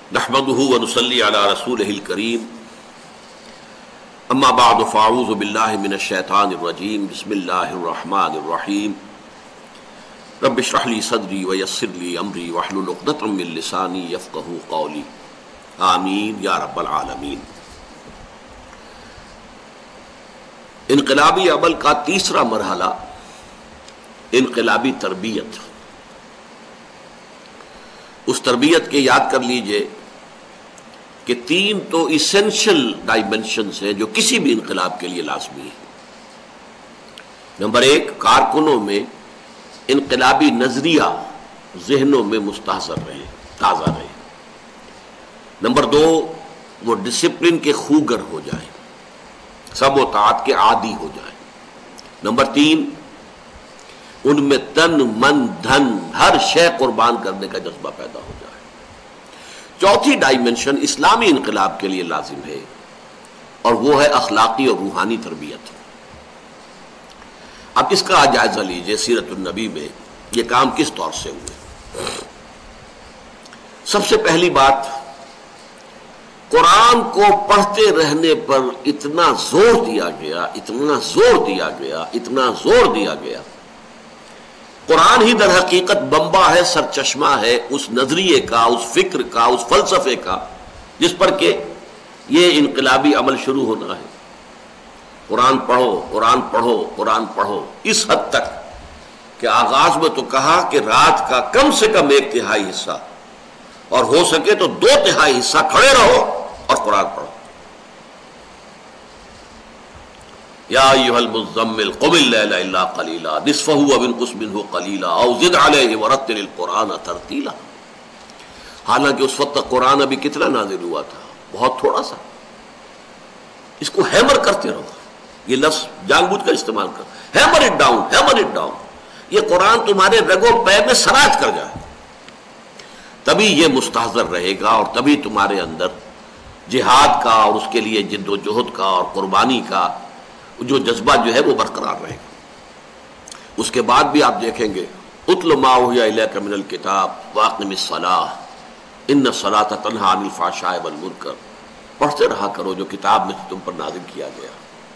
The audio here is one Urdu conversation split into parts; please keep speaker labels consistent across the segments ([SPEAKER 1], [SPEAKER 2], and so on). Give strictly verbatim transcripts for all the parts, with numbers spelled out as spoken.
[SPEAKER 1] نحمده ونصلي على رسوله الكريم اما بعد فاعوذ بالله من الشيطان الرجيم بسم الله الرحمن الرحيم رب اشرح لي صدري ويسر لي امري واحلل عقدة من لساني يفقهوا قولي آمین یا رب العالمین۔ انقلابی عمل کا تیسرا مرحلہ انقلابی تربیت۔ اس تربیت کے یاد کر لیجئے کہ تین تو ایسنشل ڈائمنشنز ہیں جو کسی بھی انقلاب کے لیے لازمی ہیں۔ نمبر ایک، کارکنوں میں انقلابی نظریہ ذہنوں میں مستحضر رہے، تازہ رہے۔ نمبر دو، وہ ڈسپلن کے خوگر ہو جائیں، سب و طاعت کے عادی ہو جائیں۔ نمبر تین، ان میں تن من دھن ہر شے قربان کرنے کا جذبہ پیدا ہو جائے۔ چوتھی ڈائمنشن اسلامی انقلاب کے لیے لازم ہے اور وہ ہے اخلاقی اور روحانی تربیت۔ اب اس کا جائزہ لیجئے سیرت النبی میں یہ کام کس طور سے ہوئے۔ سب سے پہلی بات، قرآن کو پڑھتے رہنے پر اتنا زور دیا گیا اتنا زور دیا گیا اتنا زور دیا گیا قرآن ہی در حقیقت بمبا ہے، سرچشمہ ہے اس نظریے کا، اس فکر کا، اس فلسفے کا جس پر کہ یہ انقلابی عمل شروع ہونا ہے۔ قرآن پڑھو قرآن پڑھو قرآن پڑھو، اس حد تک کہ آغاز میں تو کہا کہ رات کا کم سے کم ایک تہائی حصہ اور ہو سکے تو دو تہائی حصہ کھڑے رہو اور قرآن پڑھو۔ یا ایھا المزمل قم اللیل الا قلیلا نصفہ او انقص منہ قلیلا او زد علیہ ورتل القرآن ترتیلا۔ حالانکہ اس وقت تک قرآن ابھی کتنا نازل ہوا تھا، بہت تھوڑا سا۔ اس کو ہیمر کرتے رہو، یہ لفظ جان بوجھ کر استعمال کر، hammer it down hammer it down, یہ قرآن تمہارے رگ و پے میں سراج کر جائے، تبھی یہ مستحضر رہے گا اور تبھی تمہارے اندر جہاد کا اور اس کے لیے جد و جہد کا اور قربانی کا جو جذبہ جو ہے وہ برقرار رہے گا۔ اس کے بعد بھی آپ دیکھیں گے اتل ما اوحی الیک من الکتاب واقم الصلاۃ ان الصلاۃ تنہی عن الفحشاء والمنکر، پڑھتے رہا کرو جو کتاب میں تم پر نازل کیا گیا۔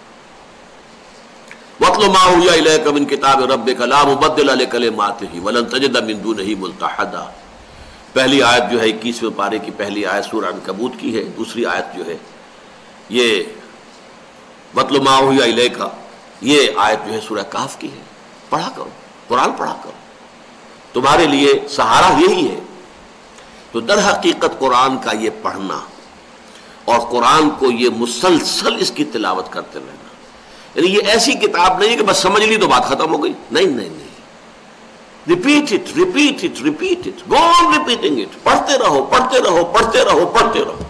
[SPEAKER 1] واتل ما اوحی الیک من کتاب ربک لا مبدل لکلماتہ ولن تجد من دونہ ملتحدا۔ پہلی آیت جو ہے اکیسویں پارے کی پہلی آیت سورہ عنکبوت کی ہے، دوسری آیت جو ہے یہ وَاتْلُ مَا أُوحِیَ إِلَیْکَ، یہ آیت جو ہے سورہ کہف کی ہے۔ پڑھا کرو قرآن، پڑھا کرو، تمہارے لیے سہارا یہی ہے۔ تو در حقیقت قرآن کا یہ پڑھنا اور قرآن کو یہ مسلسل اس کی تلاوت کرتے رہنا، یعنی یہ ایسی کتاب نہیں ہے کہ بس سمجھ لی تو بات ختم ہو گئی، نہیں نہیں نہیں، repeat it repeat it repeat it go on repeating it, پڑھتے رہو پڑھتے رہو پڑھتے رہو پڑھتے رہو،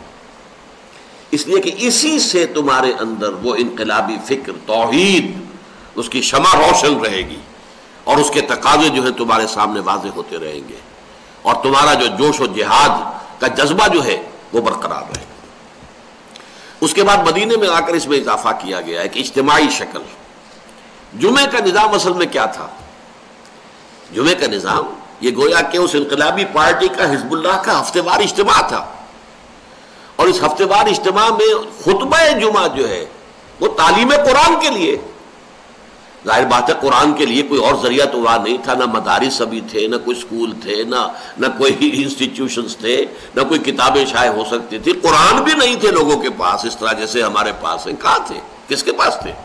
[SPEAKER 1] اس لیے کہ اسی سے تمہارے اندر وہ انقلابی فکر توحید اس کی شمع روشن رہے گی اور اس کے تقاضے جو ہیں تمہارے سامنے واضح ہوتے رہیں گے اور تمہارا جو جوش و جہاد کا جذبہ جو ہے وہ برقرار رہے گا۔ اس کے بعد مدینے میں آ کر اس میں اضافہ کیا گیا ہے کہ اجتماعی شکل، جمعے کا نظام اصل میں کیا تھا؟ جمعے کا نظام یہ گویا کہ اس انقلابی پارٹی کا حزب اللہ کا ہفتے وار اجتماع تھا، اور اس ہفتے وار اجتماع میں خطبہ جمعہ جو ہے وہ تعلیم قرآن کے لیے، ظاہر بات ہے قرآن کے لیے کوئی اور ذریعہ تو وہاں نہیں تھا، نہ مدارس ابھی تھے، نہ کوئی اسکول تھے، نہ نہ کوئی انسٹیٹیوشنز تھے، نہ کوئی کتابیں شائع ہو سکتی تھی، قرآن بھی نہیں تھے لوگوں کے پاس اس طرح جیسے ہمارے پاس ہیں۔ کہاں تھے؟ کس کے پاس تھے؟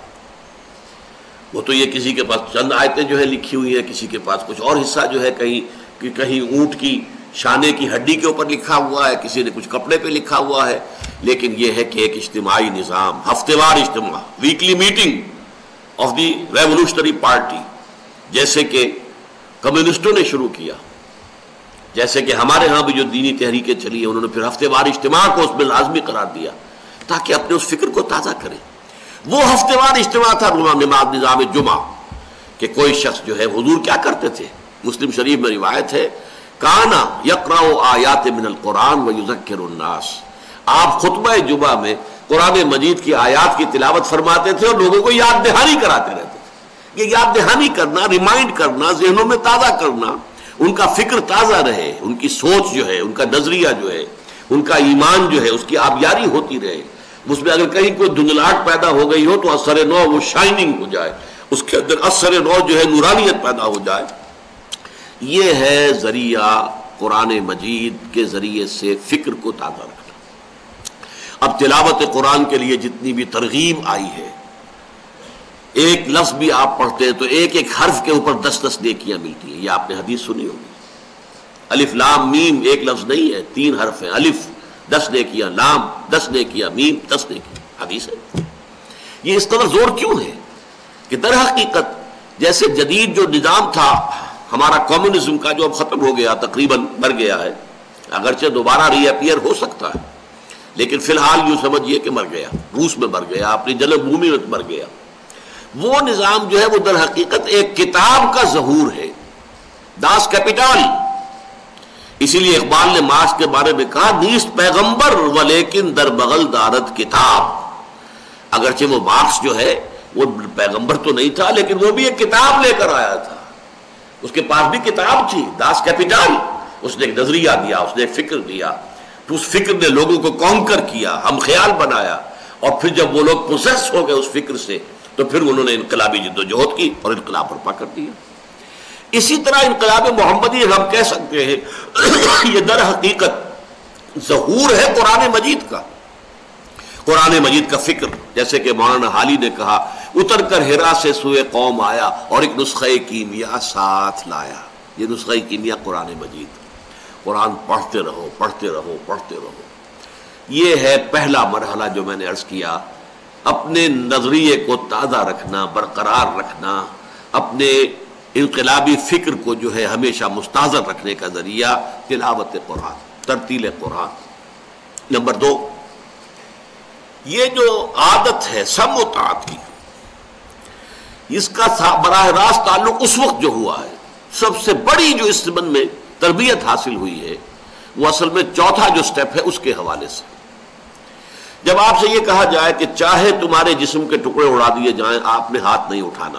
[SPEAKER 1] وہ تو یہ کسی کے پاس چند آیتیں جو ہے لکھی ہوئی ہیں، کسی کے پاس کچھ اور حصہ جو ہے کہیں کہ کہیں اونٹ کی شانے کی ہڈی کے اوپر لکھا ہوا ہے، کسی نے کچھ کپڑے پہ لکھا ہوا ہے، لیکن یہ ہے کہ ایک اجتماعی نظام، ہفتے وار اجتماع، weekly meeting of the revolutionary party, جیسے کہ کمیونسٹوں نے شروع کیا، جیسے کہ ہمارے ہاں بھی جو دینی تحریکیں چلی ہیں انہوں نے پھر ہفتے وار اجتماع کو اس میں لازمی قرار دیا تاکہ اپنے اس فکر کو تازہ کریں۔ وہ ہفتے وار اجتماع تھا نماز نظام جمعہ کہ کوئی شخص جو ہے، حضور کیا کرتے تھے؟ مسلم شریف میں روایت ہے کانا یقرأ آیات من القرآن ویذکر الناس، آپ خطبہ جمعہ میں قرآن مجید کی آیات کی تلاوت فرماتے تھے اور لوگوں کو یاد دہانی کراتے رہتے تھے۔ یہ یاد دہانی کرنا، ریمائنڈ کرنا، ذہنوں میں تازہ کرنا، ان کا فکر تازہ رہے، ان کی سوچ جو ہے، ان کا نظریہ جو ہے ان کا ایمان جو ہے اس کی آبیاری ہوتی رہے، اس میں اگر کہیں کوئی دھندلاہٹ پیدا ہو گئی ہو تو اثر نو وہ شائننگ ہو جائے، اس کے اندر اثر نو جو ہے نورانیت پیدا ہو جائے۔ یہ ہے ذریعہ قرآن مجید کے ذریعے سے فکر کو تازہ رکھنا۔ اب تلاوت قرآن کے لیے جتنی بھی ترغیب آئی ہے، ایک لفظ بھی آپ پڑھتے ہیں تو ایک ایک حرف کے اوپر دس دس نیکیاں ملتی ہیں، یہ آپ نے حدیث سنی ہوگی۔ الف لام میم ایک لفظ نہیں ہے، تین حرف ہیں، الف دس نیکیاں، لام دس نیکیاں، میم دس نیکیاں، حدیث ہے۔ یہ اس قدر زور کیوں ہے کہ در حقیقت جیسے جدید جو نظام تھا ہمارا کمیونزم کا، جو اب ختم ہو گیا، تقریباً مر گیا ہے، اگرچہ دوبارہ ری اپیئر ہو سکتا ہے، لیکن فی الحال یوں سمجھیے کہ مر گیا، روس میں مر گیا، اپنی جنم بھومی میں مر گیا۔ وہ نظام جو ہے وہ در حقیقت ایک کتاب کا ظہور ہے، داس کیپیٹال۔ اسی لیے اقبال نے مارکس کے بارے میں کہا نیست پیغمبر و لیکن در بغل دارت کتاب۔ اگرچہ وہ مارکس جو ہے وہ پیغمبر تو نہیں تھا، لیکن وہ بھی ایک کتاب لے کر آیا تھا، اس کے پاس بھی کتاب تھی، داس کیپیٹال۔ اس نے ایک نظریہ دیا، اس نے ایک فکر دیا، تو اس فکر نے لوگوں کو کانکر کیا، ہم خیال بنایا، اور پھر جب وہ لوگ پوسیس ہو گئے اس فکر سے تو پھر انہوں نے انقلابی جد و جہد کی اور انقلاب برپا کر دیا۔ اسی طرح انقلاب محمدی ہم کہہ سکتے ہیں یہ در حقیقت ظہور ہے قرآن مجید کا، قرآن مجید کا فکر۔ جیسے کہ مولانا حالی نے کہا اتر کر ہرا سے سوئے قوم آیا اور ایک نسخہ کیمیا ساتھ لایا۔ یہ نسخہ کیمیا قرآن مجید، قرآن پڑھتے رہو پڑھتے رہو پڑھتے رہو۔ یہ ہے پہلا مرحلہ جو میں نے عرض کیا، اپنے نظریے کو تازہ رکھنا، برقرار رکھنا، اپنے انقلابی فکر کو جو ہے ہمیشہ مستحضر رکھنے کا ذریعہ تلاوت قرآن، ترتیل قرآن۔ نمبر دو، یہ جو عادت ہے سم و طاعت کی، اس کا براہ راست تعلق اس وقت جو ہوا ہے، سب سے بڑی جو اس زمن میں تربیت حاصل ہوئی ہے وہ اصل میں چوتھا جو سٹیپ ہے اس کے حوالے سے۔ جب آپ سے یہ کہا جائے کہ چاہے تمہارے جسم کے ٹکڑے اڑا دیے جائیں آپ نے ہاتھ نہیں اٹھانا،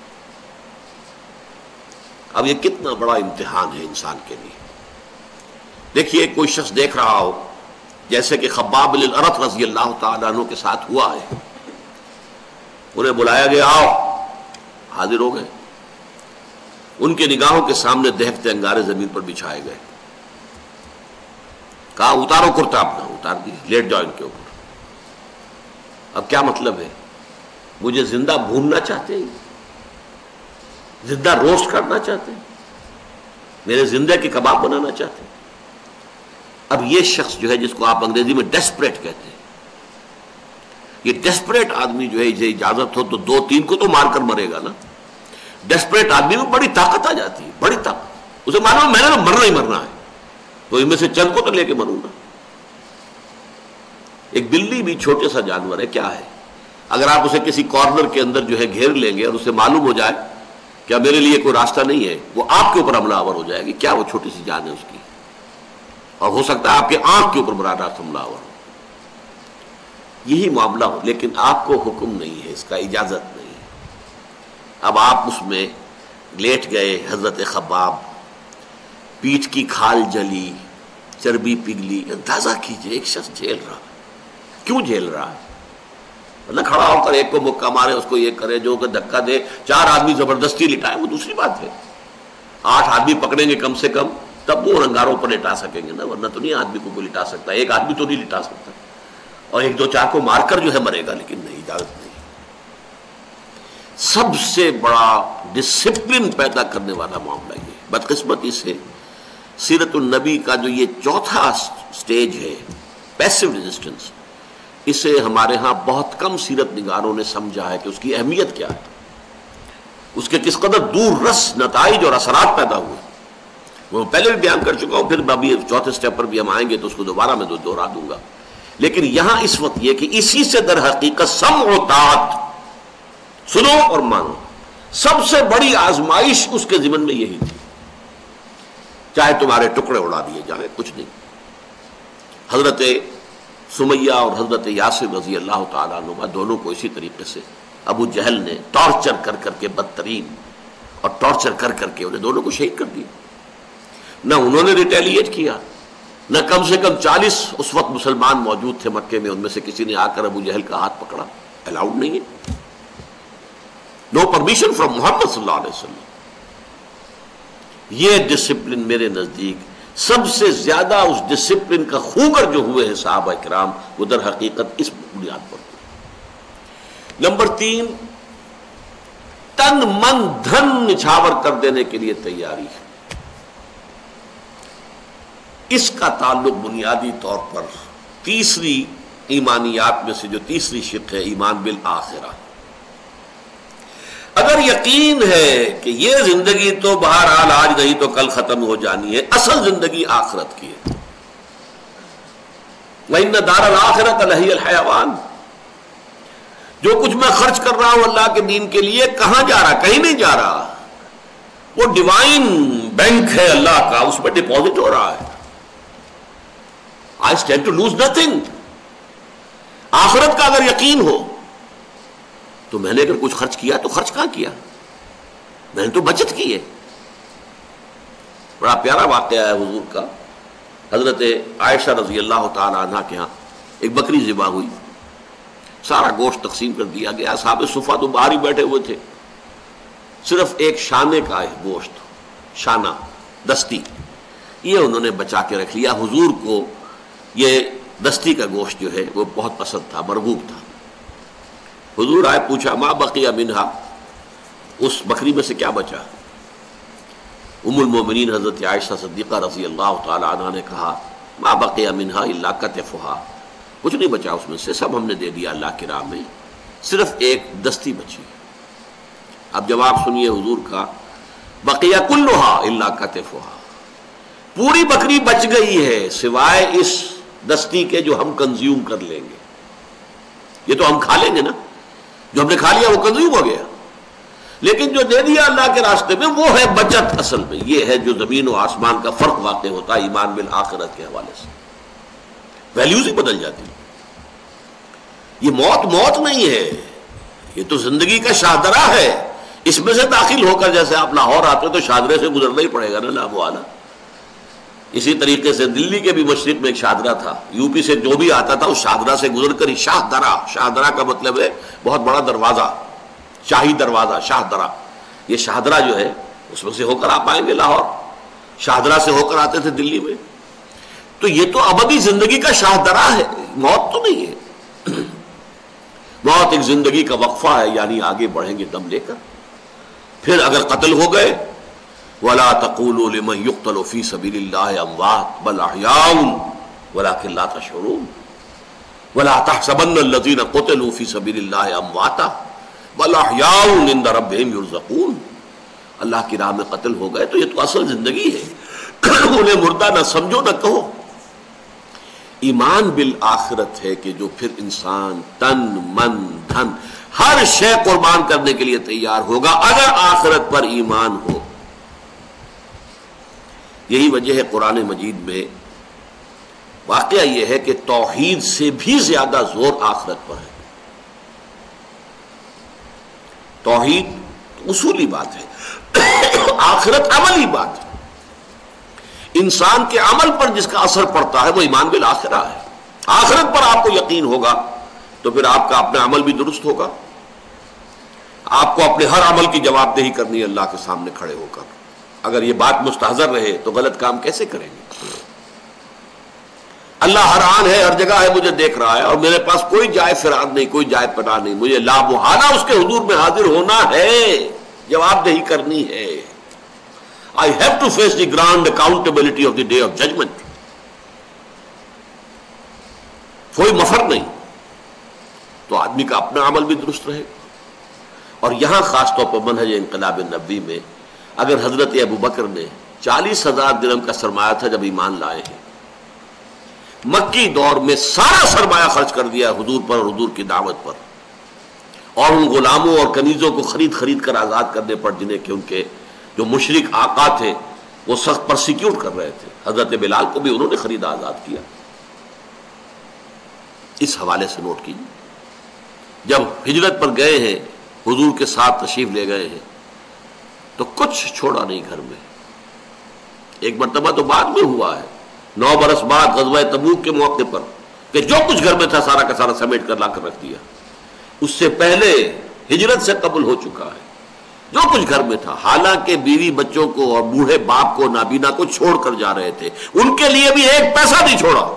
[SPEAKER 1] اب یہ کتنا بڑا امتحان ہے انسان کے لیے۔ دیکھیے کوئی شخص دیکھ رہا ہو جیسے کہ خباب بن الارت رضی اللہ تعالیٰ عنہ کے ساتھ ہوا ہے، انہیں بلایا گیا، آؤ، حاضر ہو گئے، ان کے نگاہوں کے سامنے دہکتے انگارے زمین پر بچھائے گئے، کہا اتارو کرتا اپنا، اتار دی، لیٹ جاؤ ان کے اوپر۔ اب کیا مطلب ہے؟ مجھے زندہ بھوننا چاہتے ہیں، زندہ روسٹ کرنا چاہتے ہیں، میرے زندہ کی کباب بنانا چاہتے ہیں۔ اب یہ شخص جو ہے جس کو آپ انگریزی میں ڈیسپریٹ کہتے ہیں، یہ ڈیسپریٹ آدمی جو ہے اسے اجازت ہو تو دو تین کو تو مار کر مرے گا نا۔ ڈیسپریٹ آدمی میں بڑی طاقت آ جاتی ہے، بڑی طاقت، اسے معلوم میں نے مرنا ہی مرنا ہے تو ان میں سے چند کو تو لے کے مروں گا۔ ایک بلی بھی چھوٹے سا جانور ہے، کیا ہے؟ اگر آپ اسے کسی کارنر کے اندر جو ہے گھیر لیں گے اور اسے معلوم ہو جائے کہ میرے لیے کوئی راستہ نہیں ہے، وہ آپ کے اوپر حملہ آور ہو جائے گی۔ کیا وہ چھوٹی سی جان ہے اس کی، اور ہو سکتا ہے آپ کے آنکھ کے اوپر براہ راست حملہ آور ہو۔ یہی معاملہ ہو، لیکن آپ کو حکم نہیں ہے، اس کا اجازت نہیں ہے۔ اب آپ اس میں لیٹ گئے، حضرت خباب، پیٹھ کی کھال جلی، چربی پگھلی۔ اندازہ کیجئے ایک شخص جھیل رہا، کیوں جھیل رہا ہے؟ نہ کھڑا ہو کر ایک کو مکہ مارے، اس کو یہ کرے، جو کہ دھکا دے، چار آدمی زبردستی لٹائے وہ دوسری بات ہے، آٹھ آدمی پکڑیں گے کم سے کم تب وہ انگاروں پر لٹا سکیں گے نا، ورنہ تو نہیں آدمی کو کوئی لٹا سکتا، ایک آدمی تو نہیں لٹا سکتا، اور ایک دو چار کو مار کر جو ہے مرے گا، لیکن نہیں، اجازت نہیں۔ سب سے بڑا ڈسپلن پیدا کرنے والا معاملہ یہ، بدقسمتی سے سیرت النبی کا جو یہ چوتھا سٹیج ہے، پیسو ریزسٹنس، اسے ہمارے ہاں بہت کم سیرت نگاروں نے سمجھا ہے کہ اس کی اہمیت کیا ہے، اس کے کس قدر دور رس نتائج اور اثرات پیدا ہوئے۔ وہ پہلے بھی بیان کر چکا ہوں، پھر ابھی چوتھے سٹیپ پر بھی ہم آئیں گے تو اس کو دوبارہ میں دوہرا دوں گا، لیکن یہاں اس وقت یہ کہ اسی سے در حقیقت سمع و طاعت، سنو اور مانو، سب سے بڑی آزمائش اس کے ذمن میں یہی تھی، چاہے تمہارے ٹکڑے اڑا دیے جائیں، کچھ نہیں۔ حضرت سمیہ اور حضرت یاسر رضی اللہ تعالیٰ عنہ دونوں کو اسی طریقے سے ابو جہل نے ٹارچر کر کر کے، بدترین اور ٹارچر کر کر کے انہیں دونوں کو شہید کر دیا۔ نہ انہوں نے ریٹیلیٹ کیا، نہ کم سے کم چالیس اس وقت مسلمان موجود تھے مکے میں، ان میں سے کسی نے آ کر ابو جہل کا ہاتھ پکڑا، الاؤڈ نہیں ہے، نو پرمیشن فرام محمد صلی اللہ علیہ وسلم۔ یہ ڈسپلن میرے نزدیک سب سے زیادہ اس ڈسپلن کا خوگر جو ہوئے ہیں صحابہ کرام، وہ در حقیقت اس بنیاد پر ہوئے۔ نمبر تین، تن من دھن نچھاور کر دینے کے لیے تیاری ہے۔ اس کا تعلق بنیادی طور پر تیسری ایمانیات میں سے جو تیسری شق ہے، ایمان بالآخرہ۔ اگر یقین ہے کہ یہ زندگی تو بہرحال آج نہیں تو کل ختم ہو جانی ہے، اصل زندگی آخرت کی ہے، وَإِنَّ دَارَ الْآخِرَةَ لَهِيَ الْحَيَوَانُ، جو کچھ میں خرچ کر رہا ہوں اللہ کے دین کے لیے کہاں جا رہا؟ کہیں نہیں جا رہا، وہ ڈیوائن بینک ہے اللہ کا، اس میں ڈپازٹ ہو رہا ہے۔ I stand to lose nothing۔ آخرت کا اگر یقین ہو تو میں نے اگر کچھ خرچ کیا تو خرچ کہاں کیا؟ میں نے تو بچت کی ہے۔ بڑا پیارا واقعہ ہے حضور کا، حضرت عائشہ رضی اللہ تعالی عنہ کے ہاں ایک بکری ذبح ہوئی، سارا گوشت تقسیم کر دیا گیا، اصحاب صفہ تو باہر ہی بیٹھے ہوئے تھے، صرف ایک شانے کا ہے گوشت، شانہ دستی، یہ انہوں نے بچا کے رکھ لیا۔ حضور کو یہ دستی کا گوشت جو ہے وہ بہت پسند تھا، مرغوب تھا۔ حضور آئے، پوچھا ما بقی منہا، اس بکری میں سے کیا بچا؟ ام المومنین حضرت عائشہ صدیقہ رضی اللہ تعالی عنہ نے کہا ما بقی منہا الا کتفھا، کچھ نہیں بچا اس میں سے، سب ہم نے دے دیا اللہ کی راہ میں، صرف ایک دستی بچی۔ اب جواب سنیے حضور کا، بقیہ کلھا الا کتفھا، پوری بکری بچ گئی ہے سوائے اس دستی کے جو ہم کنزیوم کر لیں گے، یہ تو ہم کھا لیں گے نا، جو ہم نے کھا لیا وہ کنزیوم ہو گیا، لیکن جو دے دیا اللہ کے راستے میں وہ ہے بچت۔ اصل میں یہ ہے جو زمین و آسمان کا فرق واقع ہوتا ہے ایمان بالآخرت کے حوالے سے، ویلیوز ہی بدل جاتی۔ یہ موت موت نہیں ہے، یہ تو زندگی کا شاہدرہ ہے، اس میں سے داخل ہو کر جیسے آپ لاہور آتے تو شاہدرے سے گزرنا ہی پڑے گا نا لا محالہ۔ اسی طریقے سے دلی کے بھی مشرق میں ایک شاہدرہ تھا، یو پی سے جو بھی آتا تھا اس شاہدرہ سے گزر کر ہی، شاہدرہ، شاہدرہ کا مطلب ہے بہت بڑا دروازہ، شاہی دروازہ، شاہدرہ، یہ شاہدرہ جو ہے اس میں سے ہو کر آپ آئیں گے لاہور، شاہدرہ سے ہو کر آتے تھے دلی میں، تو یہ تو ابدی زندگی کا شاہدرہ ہے، موت تو نہیں ہے۔ موت ایک زندگی کا وقفہ ہے، یعنی آگے بڑھیں گے دم لے کر، پھر اگر قتل ہو گئے وَلَا تَقُولُوا لِمَنْ يُقْتَلُ فِي سَبِيلِ اللَّهِ أَمْوَاتٌ بَلْ أَحْيَاءٌ وَلَكِنْ لَا تَشْعُرُونَ وَلَا تَحْسَبَنَّ الَّذِينَ قُتِلُوا فِي سَبِيلِ اللَّهِ أَمْوَاتًا بَلْ أَحْيَاءٌ عِنْدَ رَبِّهِمْ يُرْزَقُونَ، اللہ کی راہ میں قتل ہو گئے تو یہ تو اصل زندگی ہے، انہیں مردہ نہ سمجھو نہ کہو۔ ایمان بالآخرت ہے کہ جو پھر انسان تن من دھن ہر شے قربان کرنے کے لیے تیار ہوگا اگر آخرت پر ایمان ہو۔ یہی وجہ ہے قرآن مجید میں واقعہ یہ ہے کہ توحید سے بھی زیادہ زور آخرت پر ہے۔ توحید اصولی بات ہے، آخرت عملی بات ہے، انسان کے عمل پر جس کا اثر پڑتا ہے وہ ایمان بالآخرہ ہے۔ آخرت پر آپ کو یقین ہوگا تو پھر آپ کا اپنا عمل بھی درست ہوگا، آپ کو اپنے ہر عمل کی جواب دہی کرنی ہے اللہ کے سامنے کھڑے ہو کر۔ اگر یہ بات مستحضر رہے تو غلط کام کیسے کریں گے؟ اللہ ہر آن ہے، ہر جگہ ہے، مجھے دیکھ رہا ہے، اور میرے پاس کوئی جائے فرار نہیں، کوئی جائے پناہ نہیں، مجھے لا محالہ اس کے حضور میں حاضر ہونا ہے، جواب دہی کرنی ہے۔ I have to face the grand accountability of the day of judgment۔ کوئی مفر نہیں، تو آدمی کا اپنا عمل بھی درست رہے۔ اور یہاں خاص طور پر منہج انقلاب نبوی میں اگر حضرت ابو بکر نے چالیس ہزار درہم کا سرمایہ تھا جب ایمان لائے ہیں، مکی دور میں سارا سرمایہ خرچ کر دیا حضور پر اور حضور کی دعوت پر، اور ان غلاموں اور کنیزوں کو خرید خرید کر آزاد کرنے پر جنہیں کہ ان کے جو مشرک آقا تھے وہ سخت پرسیکیوٹ کر رہے تھے۔ حضرت بلال کو بھی انہوں نے خریدا، آزاد کیا۔ اس حوالے سے نوٹ کیجیے، جب ہجرت پر گئے ہیں حضور کے ساتھ تشریف لے گئے ہیں تو کچھ چھوڑا نہیں گھر میں۔ ایک مرتبہ تو بعد میں ہوا ہے، نو برس بعد غزوہ تبوک کے موقع پر کہ جو کچھ گھر میں تھا سارا کا سارا سمیٹ کر لا کر رکھ دیا. اس سے پہلے ہجرت سے قبل ہو چکا ہے جو کچھ گھر میں تھا، حالانکہ بیوی بچوں کو اور بوڑھے باپ کو نابینا کو چھوڑ کر جا رہے تھے، ان کے لیے بھی ایک پیسہ نہیں چھوڑا.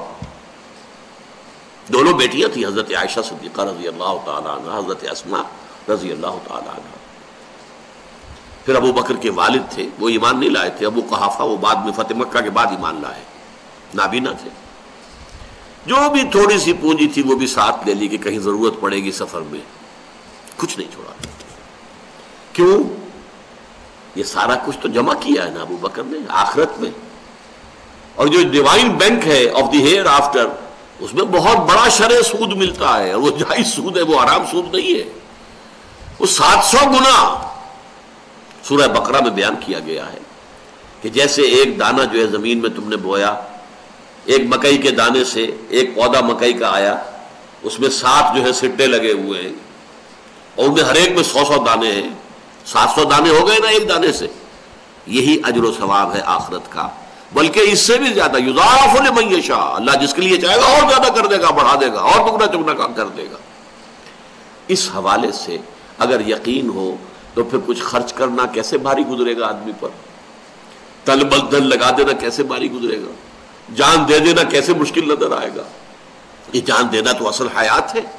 [SPEAKER 1] دونوں بیٹیاں تھیں، حضرت عائشہ صدیقہ رضی اللہ تعالیٰ عنہ، حضرت اسماء رضی اللہ تعالیٰ عنہ. پھر ابو بکر کے والد تھے، وہ ایمان نہیں لائے تھے، ابو قحافہ، وہ بعد میں فتح مکہ کے بعد ایمان لائے، نابینا تھے. جو بھی تھوڑی سی پونجی تھی وہ بھی ساتھ لے لی کہ کہیں ضرورت پڑے گی سفر میں، کچھ نہیں چھوڑا. کیوں؟ یہ سارا کچھ تو جمع کیا ہے نا ابو بکر نے آخرت میں. اور جو ڈیوائن بینک ہے آف دی ہیئر آفٹر، اس میں بہت بڑا شرع سود ملتا ہے، اور وہ جائز سود ہے، وہ حرام سود نہیں ہے. وہ سات سو گنا سورہ بقرہ میں بیان کیا گیا ہے کہ جیسے ایک دانہ جو ہے زمین میں تم نے بویا، ایک مکئی کے دانے سے ایک پودا مکئی کا آیا، اس میں سات جو ہے سٹے لگے ہوئے ہیں، اور ان میں ہر ایک میں سو سو دانے ہیں، سات سو دانے ہو گئے نا ایک دانے سے. یہی اجر و ثواب ہے آخرت کا، بلکہ اس سے بھی زیادہ. یضاعف لمن یشاء، اللہ جس کے لیے چاہے گا اور زیادہ کر دے گا، بڑھا دے گا، اور دگنا چگنا کام کر دے گا. اس حوالے سے اگر یقین ہو تو پھر کچھ خرچ کرنا کیسے بھاری گزرے گا آدمی پر، تل بل دل لگا دینا کیسے بھاری گزرے گا، جان دے دینا کیسے مشکل نظر آئے گا. یہ جان دینا تو اصل حیات ہے.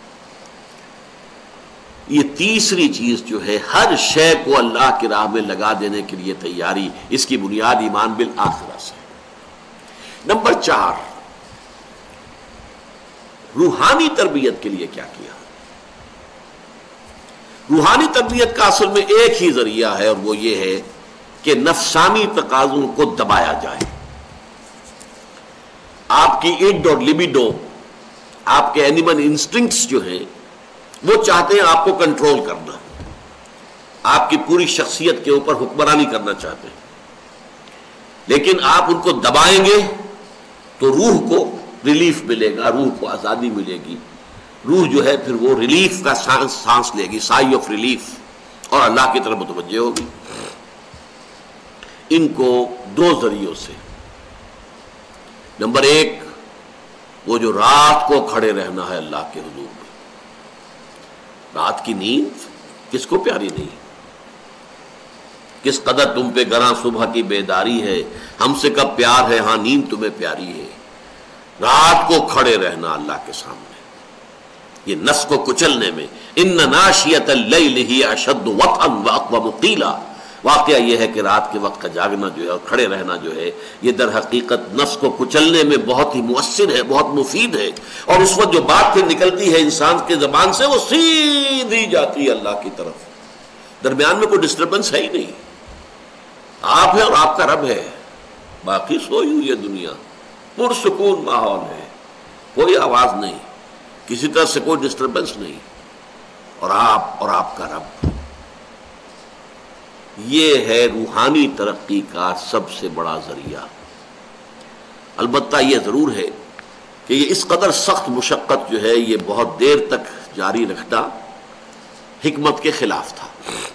[SPEAKER 1] یہ تیسری چیز جو ہے، ہر شے کو اللہ کی راہ میں لگا دینے کے لیے تیاری، اس کی بنیاد ایمان بالآخرہ سے. نمبر چار، روحانی تربیت کے لیے کیا کیا. روحانی تربیت کا اصل میں ایک ہی ذریعہ ہے، اور وہ یہ ہے کہ نفسانی تقاضوں کو دبایا جائے. آپ کی اڈ اور لبیڈو، آپ کے اینیمل انسٹنکٹس جو ہیں، وہ چاہتے ہیں آپ کو کنٹرول کرنا، آپ کی پوری شخصیت کے اوپر حکمرانی کرنا چاہتے ہیں. لیکن آپ ان کو دبائیں گے تو روح کو ریلیف ملے گا، روح کو آزادی ملے گی. روح جو ہے پھر وہ ریلیف کا سانس سانس لے گی، سائی آف ریلیف، اور اللہ کی طرف متوجہ ہوگی. ان کو دو ذریعوں سے. نمبر ایک، وہ جو رات کو کھڑے رہنا ہے اللہ کے حضور میں. رات کی نیند کس کو پیاری نہیں، کس قدر تم پہ گراں صبح کی بیداری ہے، ہم سے کب پیار ہے، ہاں نیند تمہیں پیاری ہے. رات کو کھڑے رہنا اللہ کے سامنے، یہ نفس کو کچلنے میں. ان ناشیۃ اللیل ہی اشد وطئا واقوم قیلا. واقعہ یہ ہے کہ رات کے وقت کا جاگنا جو ہے اور کھڑے رہنا جو ہے، یہ در حقیقت نفس کو کچلنے میں بہت ہی مؤثر ہے، بہت مفید ہے. اور اس وقت جو بات پھر نکلتی ہے انسان کے زبان سے، وہ سیدھی جاتی ہے اللہ کی طرف. درمیان میں کوئی ڈسٹربنس ہے ہی نہیں. آپ ہے اور آپ کا رب ہے، باقی سوئی ہوئی ہے دنیا، پرسکون ماحول ہے، کوئی آواز نہیں، کسی طرح سے کوئی ڈسٹربنس نہیں، اور آپ اور آپ کا رب. یہ ہے روحانی ترقی کا سب سے بڑا ذریعہ. البتہ یہ ضرور ہے کہ یہ اس قدر سخت مشقت جو ہے، یہ بہت دیر تک جاری رکھنا حکمت کے خلاف تھا.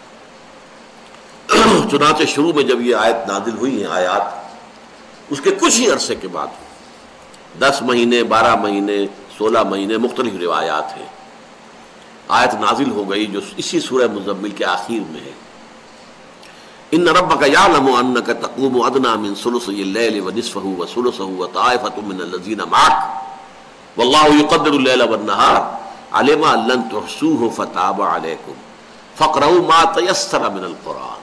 [SPEAKER 1] چنانچہ شروع میں جب یہ آیت نازل ہوئی ہیں، آیات اس کے کچھ ہی عرصے کے بعد، دس مہینے، بارہ مہینے، سولہ مہینے، مختلف روایات ہیں، آیت نازل ہو گئی جو اسی سورہ مزمل کے آخر میں ہے. ان ربک یعلم انک تقوم ادنی من ثلثی اللیل ونصفہ وثلثہ وطائفۃ من الذین معک واللہ یقدر اللیل والنہار علم ان لن تحصوہ فتاب علیکم فاقرؤوا ما تیسر من القرآن.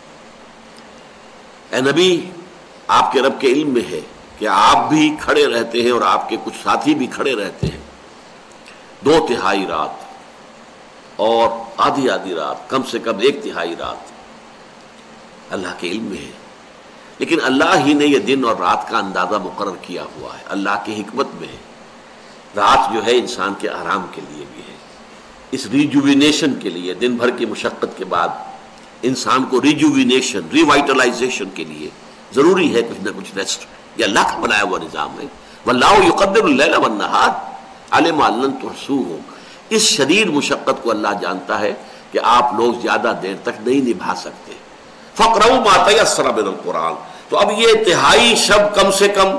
[SPEAKER 1] اے نبی، آپ کے رب کے علم میں ہے کہ آپ بھی کھڑے رہتے ہیں اور آپ کے کچھ ساتھی بھی کھڑے رہتے ہیں، دو تہائی رات اور آدھی آدھی رات، کم سے کم ایک تہائی رات. اللہ کے علم میں ہے، لیکن اللہ ہی نے یہ دن اور رات کا اندازہ مقرر کیا ہوا ہے، اللہ کی حکمت میں ہے. رات جو ہے انسان کے آرام کے لیے بھی ہے، اس ریجوینیشن کے لیے، دن بھر کی مشقت کے بعد انسان کو ریجوینیشن، ریوائٹلائزیشن کے لیے ضروری ہے کچھ نہ کچھ ریسٹ. یہ اللہ کا بنایا ہوا نظام ہے. واللہ یقدر اللیل والنہار علم ان لن تحصوہ. اس شدید مشقت کو اللہ جانتا ہے کہ آپ لوگ زیادہ دیر تک نہیں نبھا سکتے. فاقرؤوا ما تیسر من القرآن. تو اب یہ تہائی شب کم سے کم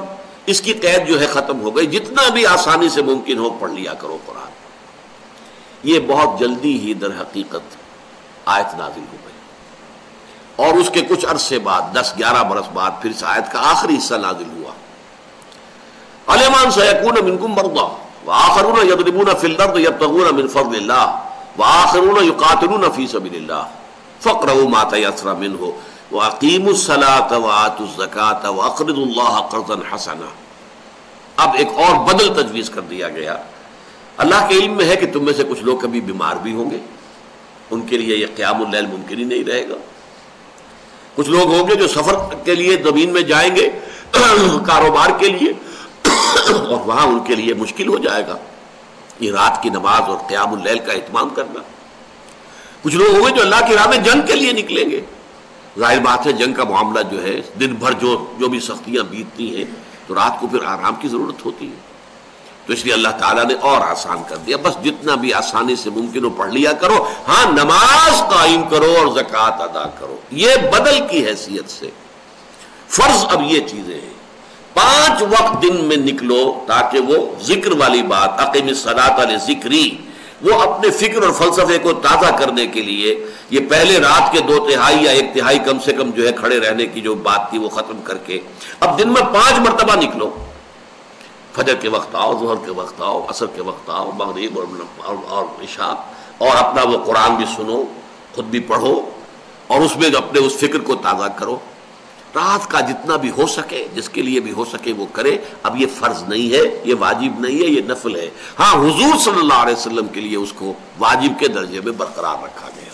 [SPEAKER 1] اس کی قید جو ہے ختم ہو گئی، جتنا بھی آسانی سے ممکن ہو پڑھ لیا کرو قرآن۔ یہ بہت جلدی ہی در حقیقت آیت نازل ہو گئی، اور اس کے کچھ عرصے بعد دس گیارہ برس بعد پھر اس آیت کا آخری حصہ نازل ہوا۔ عَلِمَ أَن سَيَكُونَ مِنكُم مَرْضَىٰ وَآخَرُونَ يَضْرِبُونَ فِي الْأَرْضِ يَبْتَغُونَ مِن فَضْلِ اللَّهِ وَآخَرُونَ يُقَاتِلُونَ فِي سَبِيلِ اللَّهِ فَاقْرَؤُوا مَا تَيَسَّرَ مِنْهُ وَأَقِيمُوا الصَّلَاةَ وَآتُوا الزَّكَاةَ وَأَقْرِضُوا اللَّهَ قَرْضًا حَسَنًا۔ اب ایک اور بدل تجویز کر دیا گیا۔ اللہ کے علم میں ہے کہ تم میں سے کچھ لوگ کبھی بیمار بھی ہوں گے، ان کے لیے یہ قیام اللیل ممکن ہی نہیں رہے گا۔ کچھ لوگ ہوں گے جو سفر کے لیے زمین میں جائیں گے کاروبار کے لیے، اور وہاں ان کے لیے مشکل ہو جائے گا یہ رات کی نماز اور قیام اللیل کا اہتمام کرنا۔ کچھ لوگ ہوں گے جو اللہ کی راہ میں جنگ کے لیے نکلیں گے، ظاہر بات ہے جنگ کا معاملہ جو ہے دن بھر جو جو بھی سختیاں بیتتی ہیں تو رات کو پھر آرام کی ضرورت ہوتی ہے، تو اس لیے اللہ تعالیٰ نے اور آسان کر دیا، بس جتنا بھی آسانی سے ممکن ہو پڑھ لیا کرو، ہاں نماز قائم کرو اور زکوٰۃ ادا کرو۔ یہ بدل کی حیثیت سے فرض اب یہ چیزیں ہیں، پانچ وقت دن میں نکلو تاکہ وہ ذکر والی بات اقیم الصلاۃ لذکری، وہ اپنے فکر اور فلسفے کو تازہ کرنے کے لیے یہ پہلے رات کے دو تہائی یا ایک تہائی کم سے کم جو ہے کھڑے رہنے کی جو بات تھی وہ ختم کر کے اب دن میں پانچ مرتبہ نکلو، فجر کے وقت آؤ، ظہر کے وقت آؤ، عصر کے وقت آؤ، مغرب اور اور عشاء، اور اپنا وہ قرآن بھی سنو، خود بھی پڑھو، اور اس میں اپنے اس فکر کو تازہ کرو۔ رات کا جتنا بھی ہو سکے، جس کے لیے بھی ہو سکے وہ کرے۔ اب یہ فرض نہیں ہے، یہ واجب نہیں ہے، یہ نفل ہے۔ ہاں حضور صلی اللہ علیہ وسلم کے لیے اس کو واجب کے درجے میں برقرار رکھا گیا۔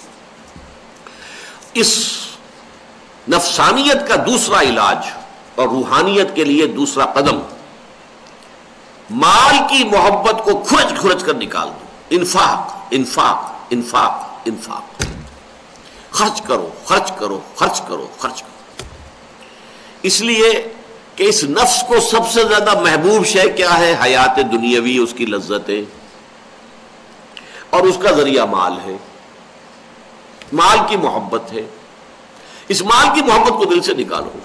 [SPEAKER 1] اس نفسانیت کا دوسرا علاج اور روحانیت کے لیے دوسرا قدم، مال کی محبت کو کھرچ کھرچ کر نکال دو۔ انفاق انفاق انفاق انفاق، خرچ کرو خرچ کرو خرچ کرو خرچ کرو، اس لیے کہ اس نفس کو سب سے زیادہ محبوب شے کیا ہے؟ حیات دنیاوی، اس کی لذتیں، اور اس کا ذریعہ مال ہے، مال کی محبت ہے۔ اس مال کی محبت کو دل سے نکالو۔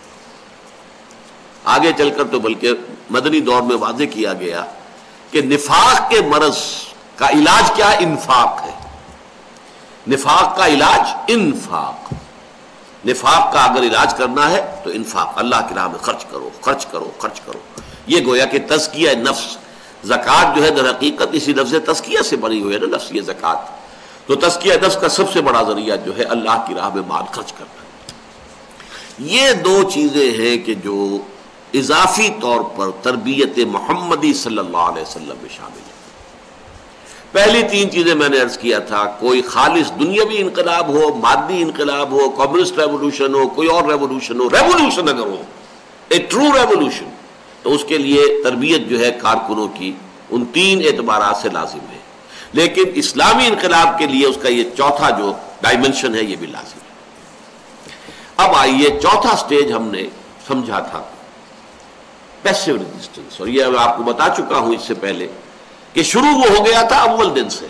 [SPEAKER 1] آگے چل کر تو بلکہ مدنی دور میں واضح کیا گیا کہ نفاق کے مرض کا علاج کیا ہے؟ انفاق ہے۔ نفاق کا علاج انفاق، نفاق کا اگر علاج کرنا ہے تو انفاق، اللہ کی راہ میں خرچ کرو خرچ کرو خرچ کرو۔ یہ گویا کہ تزکیہ نفس، زکوٰۃ جو ہے در حقیقت اسی لفظ تزکیہ سے بنی ہوئی ہے نا، لفظ یہ زکوٰۃ، تو تزکیہ نفس کا سب سے بڑا ذریعہ جو ہے اللہ کی راہ میں مال خرچ کرنا۔ یہ دو چیزیں ہیں کہ جو اضافی طور پر تربیت محمدی صلی اللہ علیہ وسلم میں شامل ہے۔ پہلی تین چیزیں میں نے عرض کیا تھا، کوئی خالص دنیاوی انقلاب ہو، مادی انقلاب ہو، کمیونسٹ ریولوشن ہو، کوئی اور ریولوشن ہو، ریولوشن اگر ہو، اے ٹرو ریولوشن، تو اس کے لیے تربیت جو ہے کارکنوں کی ان تین اعتبارات سے لازم ہے، لیکن اسلامی انقلاب کے لیے اس کا یہ چوتھا جو ڈائمنشن ہے یہ بھی لازم ہے۔ اب آئیے چوتھا سٹیج ہم نے سمجھا تھا پیسو ریزسٹنس، اور یہ میں آپ کو بتا چکا ہوں اس سے پہلے کہ شروع وہ ہو گیا تھا اول دن سے۔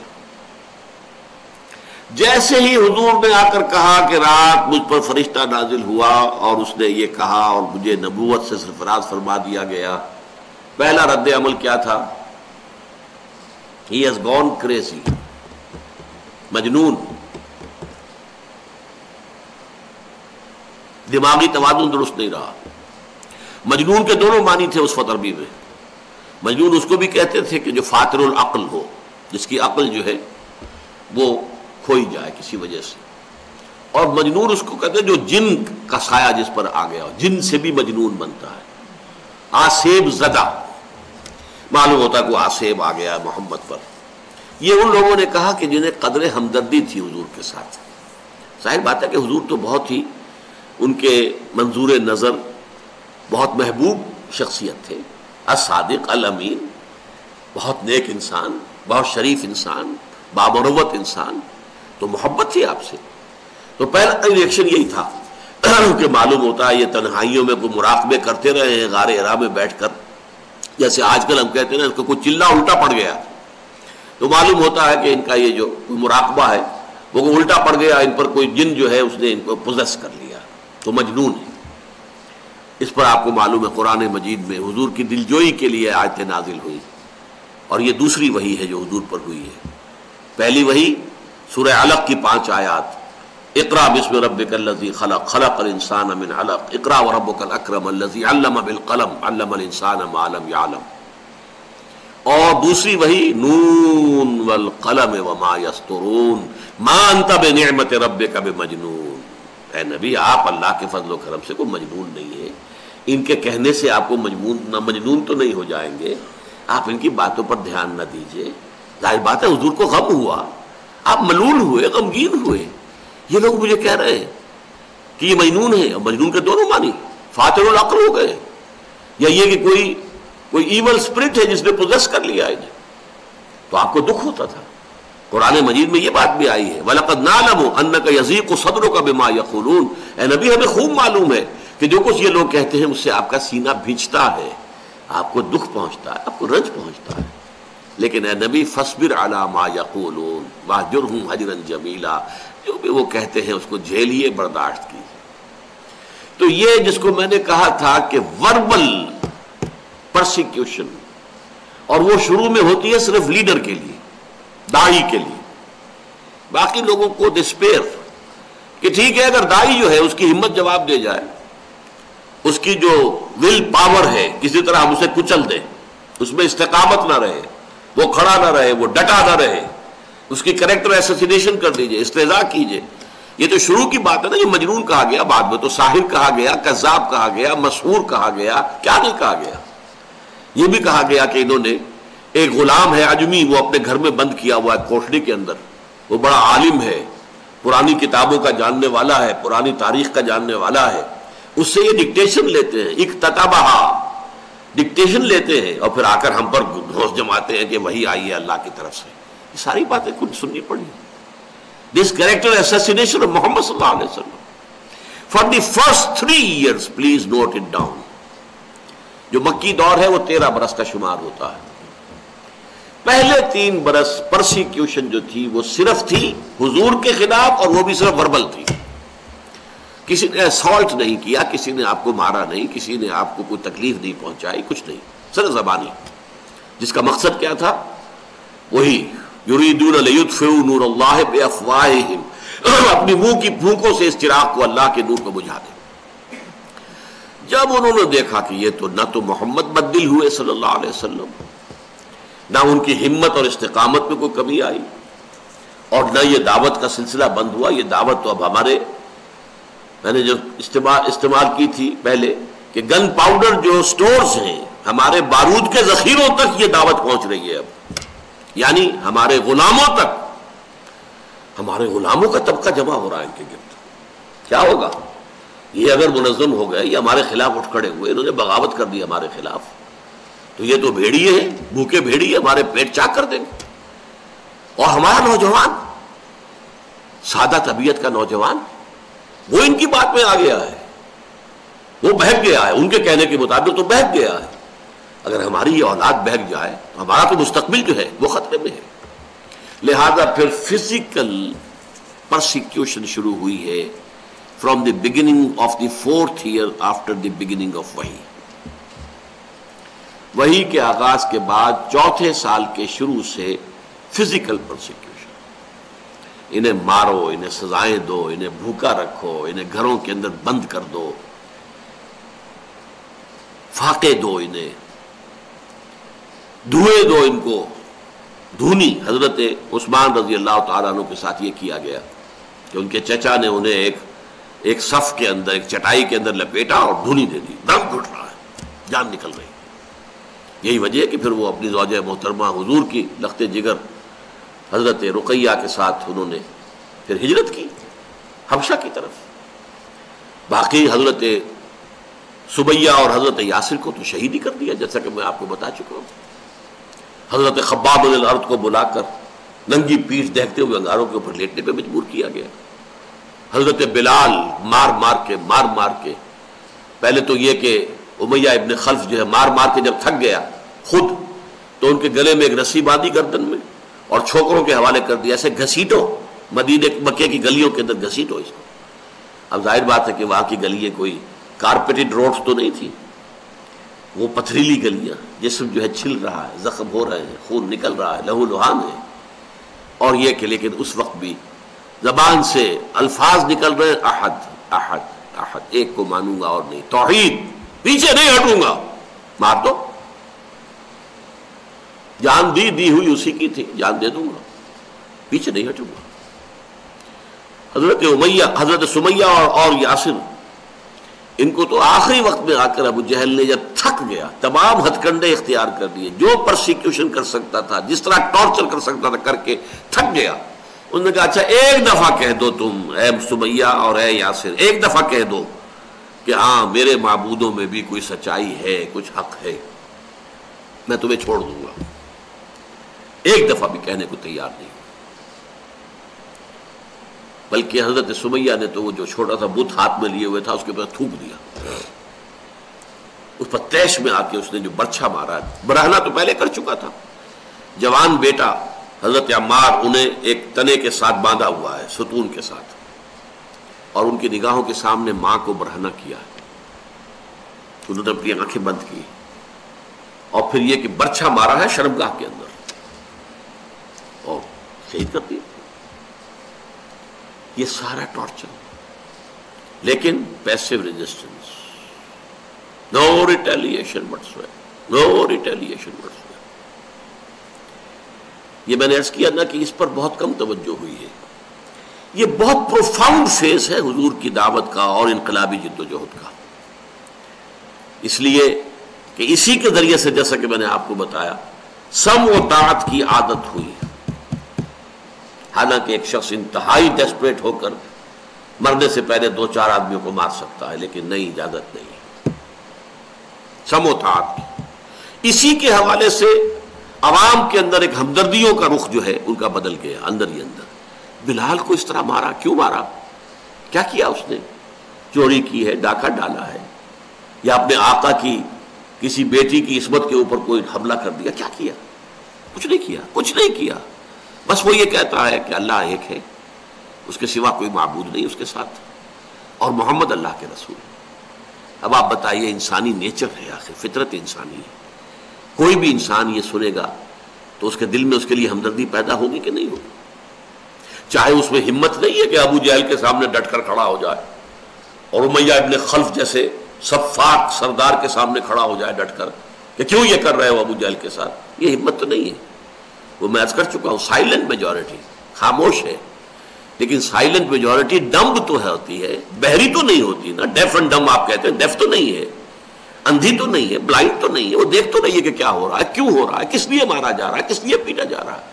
[SPEAKER 1] جیسے ہی حضور نے آ کر کہا کہ رات مجھ پر فرشتہ نازل ہوا اور اس نے یہ کہا اور مجھے نبوت سے سرفراز فرما دیا گیا، پہلا رد عمل کیا تھا؟ He has gone crazy، مجنون، دماغی توازن درست نہیں رہا۔ مجنون کے دونوں معنی تھے اس فطربی میں۔ مجنون اس کو بھی کہتے تھے کہ جو فاتر العقل ہو، جس کی عقل جو ہے وہ کھوئی جائے کسی وجہ سے، اور مجنون اس کو کہتے ہیں جو جن کا سایہ جس پر آ گیا ہو، جن سے بھی مجنون بنتا ہے۔ آسیب زدہ، معلوم ہوتا ہے کہ آسیب آ گیا محمد پر۔ یہ ان لوگوں نے کہا کہ جنہیں قدر ہمدردی تھی حضور کے ساتھ۔ ظاہر بات ہے کہ حضور تو بہت ہی ان کے منظور نظر بہت محبوب شخصیت تھے، الصادق الامین، بہت نیک انسان، بہت شریف انسان، بامروت انسان، تو محبت تھی آپ سے۔ تو پہلا ریئیکشن یہی تھا کہ معلوم ہوتا ہے یہ تنہائیوں میں کوئی مراقبے کرتے رہے ہیں غار حرا میں بیٹھ کر، جیسے آج کل ہم کہتے ہیں نا اس کو کوئی چلا الٹا پڑ گیا، تو معلوم ہوتا ہے کہ ان کا یہ جو مراقبہ ہے وہ الٹا پڑ گیا، ان پر کوئی جن جو ہے اس نے ان کو پوزیس کر لیا، تو مجنون ہے۔ اس پر آپ کو معلوم ہے قرآن مجید میں حضور کی دلجوئی کے لیے آیتیں نازل ہوئی، اور یہ دوسری وحی ہے جو حضور پر ہوئی ہے۔ پہلی وحی سورہ علق کی پانچ آیات، اقرأ بسم ربک الذی خلق خلق الانسان من علق اقرأ وربک الاکرم الذی علم بالقلم علم الانسان ما لم یعلم، اور دوسری وحی نون والقلم وما یسطرون ما انت بنعمت ربک بمجنون۔ اے نبی آپ اللہ کے فضل و کرم سے کوئی مجنون نہیں ہے، ان کے کہنے سے آپ کو مجنون نہ مجنون تو نہیں ہو جائیں گے، آپ ان کی باتوں پر دھیان نہ دیجئے۔ ظاہر بات ہے حضور کو غم ہوا، آپ ملول ہوئے، غمگین ہوئے۔ یہ لوگ مجھے کہہ رہے ہیں کہ یہ مجنون ہے، اور مجنون کے دونوں معنی فاتر العقل ہو گئے، یا یہ کہ کوئی کوئی ایول اسپرٹ ہے جس نے پوزیس کر لیا ہے، تو آپ کو دکھ ہوتا تھا۔ قرآن مجید میں یہ بات بھی آئی ہے وَلَقَدْ نَعْلَمُ أَنَّكَ يَضِيقُ صَدْرُكَ بِمَا يَقُولُونَ، اے نبی ہمیں خوب معلوم ہے کہ جو کچھ یہ لوگ کہتے ہیں اس سے آپ کا سینہ بھیجتا ہے، آپ کو دکھ پہنچتا ہے، آپ کو رنج پہنچتا ہے، لیکن اے نبی فَاصْبِرْ عَلَى مَا يَقُولُونَ وَاهْجُرْهُمْ هَجْرًا جَمِيلًا، جو بھی وہ کہتے ہیں اس کو جھیلیے، برداشت کیجیے۔ تو یہ جس کو میں نے کہا تھا کہ وربل پرسیکیوشن، اور وہ شروع میں ہوتی ہے صرف لیڈر کے لیے، داعی کے لیے، باقی لوگوں کو ڈسپیئر کہ ٹھیک ہے اگر داعی جو ہے اس کی ہمت جواب دے جائے، اس کی جو ول پاور ہے کسی طرح ہم اسے کچل دیں، اس میں استقامت نہ رہے، وہ کھڑا نہ رہے، وہ ڈٹا نہ رہے، اس کی کریکٹر ایسوسینیشن کر دیجئے، استہزاء کیجئے۔ یہ تو شروع کی بات ہے نا، یہ مجنون کہا گیا، بعد میں تو ساحر کہا گیا، کذاب کہا گیا، مسحور کہا گیا، کیا نہیں کہا گیا۔ یہ بھی کہا گیا کہ انہوں نے ایک غلام ہے عجمی، وہ اپنے گھر میں بند کیا ہوا ہے کوٹھڑی کے اندر، وہ بڑا عالم ہے، پرانی کتابوں کا جاننے والا ہے، پرانی تاریخ کا جاننے والا ہے، اس سے یہ ڈکٹیشن لیتے ہیں، اکتتبہا، ڈکٹیشن لیتے ہیں، اور پھر آ کر ہم پر گھوس جماتے ہیں کہ وہی آئی ہے اللہ کی طرف سے۔ یہ ساری باتیں کچھ سننی پڑی۔ This character assassination of Muhammad صلی اللہ علیہ وسلم for the first three years, please note it down, جو مکی دور ہے وہ تیرہ برس کا شمار ہوتا ہے۔ پہلے تین برس پرسیکیوشن جو تھی وہ صرف تھی حضور کے خلاف، اور وہ بھی صرف وربل تھی، کسی نے اسالٹ نہیں کیا، کسی نے آپ کو مارا نہیں، کسی نے آپ کو کوئی تکلیف نہیں پہنچائی، کچھ نہیں، صرف زبانی، جس کا مقصد کیا تھا وہی یریدون لیطفئوا نور اللہ بافواہہم، اپنی منہ کی پھونکوں سے اس چراغ کو، اللہ کے نور کو بجھا دیں۔ جب انہوں نے دیکھا کہ یہ تو نہ تو محمد بدل ہوئے صلی اللہ علیہ وسلم، نہ ان کی ہمت اور استقامت میں کوئی کمی آئی، اور نہ یہ دعوت کا سلسلہ بند ہوا، یہ دعوت تو اب ہمارے، میں نے جو استعمال استعمال کی تھی پہلے کہ گن پاؤڈر جو سٹورز ہیں، ہمارے بارود کے ذخیروں تک یہ دعوت پہنچ رہی ہے اب، یعنی ہمارے غلاموں تک، ہمارے غلاموں کا طبقہ جمع ہو رہا ہے ان کے گرد۔ کیا ہوگا یہ اگر منظم ہو گئے، یہ ہمارے خلاف اٹھ کھڑے ہوئے، انہوں نے بغاوت کر دی ہمارے خلاف، تو یہ تو بھیڑیے ہیں، بھوکے بھیڑیے، ہمارے پیٹ چاک کر دیں گے۔ اور ہمارا نوجوان، سادہ طبیعت کا نوجوان، وہ ان کی بات میں آ گیا ہے، وہ بہک گیا ہے، ان کے کہنے کے مطابق تو بہک گیا ہے۔ اگر ہماری یہ اولاد بہک جائے تو ہمارا تو مستقبل جو ہے وہ خطرے میں ہے۔ لہذا پھر فزیکل پرسیکیوشن شروع ہوئی ہے from the beginning of the fourth year after the beginning of وحی۔ وحی کے آغاز کے بعد چوتھے سال کے شروع سے فزیکل پرسیکیوشن، انہیں مارو، انہیں سزائیں دو، انہیں بھوکا رکھو، انہیں گھروں کے اندر بند کر دو، فاقے دو، انہیں دھوئے دو، ان کو دھونی۔ حضرت عثمان رضی اللہ تعالیٰ عنہ کے ساتھ یہ کیا گیا کہ ان کے چچا نے انہیں ایک ایک صف کے اندر، ایک چٹائی کے اندر لپیٹا اور دھونی دے دی، دم گھٹ رہا ہے، جان نکل رہی۔ یہی وجہ ہے کہ پھر وہ اپنی زوجہ محترمہ حضور کی لخت جگر حضرت رقیہ کے ساتھ انہوں نے پھر ہجرت کی حبشہ کی طرف۔ باقی حضرت سمیہ اور حضرت یاسر کو تو شہید ہی کر دیا، جیسا کہ میں آپ کو بتا چکا ہوں۔ حضرت خباب بن الارض کو بلا کر ننگی پیٹھ دیکھتے ہوئے انگاروں کے اوپر لیٹنے پہ مجبور کیا گیا۔ حضرت بلال مار مار کے مار مار کے، پہلے تو یہ کہ امیہ ابن خلف جو ہے مار مار کے جب تھک گیا خود، تو ان کے گلے میں ایک رسی باندھی گردن میں اور چھوکروں کے حوالے کر دیا، ایسے گھسیٹو، مدینے مکے کی گلیوں کے اندر گھسیٹو اس کو۔ اب ظاہر بات ہے کہ وہاں کی گلیاں کوئی کارپیٹڈ روڈز تو نہیں تھی، وہ پتھریلی گلیاں، جسم جو ہے چھل رہا ہے، زخم ہو رہے ہیں، خون نکل رہا ہے، لہو لہان ہے، اور یہ کہ لیکن اس وقت بھی زبان سے الفاظ نکل رہے ہیں، احد احد احد، ایک کو مانوں گا اور نہیں، توحید، پیچھے نہیں ہٹوں گا، مار دو، جان دی دی ہوئی اسی کی تھی، جان دے دوں گا، پیچھے نہیں ہٹوں گا۔ حضرت امیہ، حضرت سمیہ اور, اور یاسر، ان کو تو آخری وقت میں آ کر ابو جہل نے جب تھک گیا، تمام ہتھ کنڈے اختیار کر دیے، جو پرسیکیوشن کر سکتا تھا، جس طرح ٹارچر کر سکتا تھا کر کے تھک گیا، انہوں نے کہا اچھا ایک دفعہ کہہ دو تم اے سمیہ اور اے یاسر، ایک دفعہ کہہ دو کہ ہاں میرے معبودوں میں بھی کوئی سچائی ہے، کچھ حق ہے، میں تمہیں چھوڑ دوں گا۔ ایک دفعہ بھی کہنے کو تیار نہیں، بلکہ حضرت سمیہ نے تو وہ جو چھوٹا سا بت ہاتھ میں لیے ہوئے تھا اس کے اوپر تھوک دیا، اس پر تیش میں آ کے اس نے جو برچھا مارا، برہنہ تو پہلے کر چکا تھا، جوان بیٹا حضرت عمار انہیں ایک تنے کے ساتھ باندھا ہوا ہے، ستون کے ساتھ، اور ان کی نگاہوں کے سامنے ماں کو برہنہ کیا ہے، انہوں نے اپنی آنکھیں بند کی، اور پھر یہ کہ برچھا مارا ہے شرمگاہ کے اندر اور شہید کر دیا۔ یہ سارا ٹارچر، لیکن passive resistance, no retaliation whatsoever, no retaliation whatsoever. یہ میں نے عرض کیا نا کہ اس پر بہت کم توجہ ہوئی ہے، یہ بہت پروفاؤنڈ فیز ہے حضور کی دعوت کا اور انقلابی جد و جہد کا، اس لیے کہ اسی کے ذریعے سے جیسا کہ میں نے آپ کو بتایا سم و طاعت کی عادت ہوئی، حالانکہ ایک شخص انتہائی ڈیسپریٹ ہو کر مرنے سے پہلے دو چار آدمیوں کو مار سکتا ہے، لیکن نہیں، اجازت نہیں، سم و طاعت کی۔ اسی کے حوالے سے عوام کے اندر ایک ہمدردیوں کا رخ جو ہے ان کا بدل گیا اندر ہی اندر۔ بلال کو اس طرح مارا، کیوں مارا؟ کیا کیا اس نے؟ چوری کی ہے، ڈاکہ ڈالا ہے، یا اپنے آقا کی کسی بیٹی کی عصمت کے اوپر کوئی حملہ کر دیا، کیا کیا؟ کچھ نہیں کیا، کچھ نہیں کیا، بس وہ یہ کہتا ہے کہ اللہ ایک ہے، اس کے سوا کوئی معبود نہیں اس کے ساتھ، اور محمد اللہ کے رسول۔ اب آپ بتائیے، انسانی نیچر ہے آخر، فطرت انسانی ہے، کوئی بھی انسان یہ سنے گا تو اس کے دل میں اس کے لیے ہمدردی پیدا ہوگی کہ نہیں ہوگی؟ چاہے اس میں ہمت نہیں ہے کہ ابو جہل کے سامنے ڈٹ کر کھڑا ہو جائے، اور امیہ ابن خلف جیسے صفاق سردار کے سامنے کھڑا ہو جائے ڈٹ کر کہ کیوں یہ کر رہے ہو ابو جہل کے ساتھ، یہ ہمت تو نہیں ہے۔ وہ میں عرض کر چکا ہوں، سائلنٹ میجورٹی، خاموش ہے، لیکن سائلنٹ میجورٹی ڈمب تو ہے ہوتی ہے، بہری تو نہیں ہوتی نا، ڈیف اینڈ ڈم آپ کہتے ہیں، ڈیف تو نہیں ہے، اندھی تو نہیں ہے، بلائنڈ تو نہیں ہے، وہ دیکھ تو نہیں ہے کہ کیا ہو رہا ہے، کیوں ہو رہا ہے، کس لیے مارا جا رہا ہے، کس لیے پیٹا جا رہا ہے۔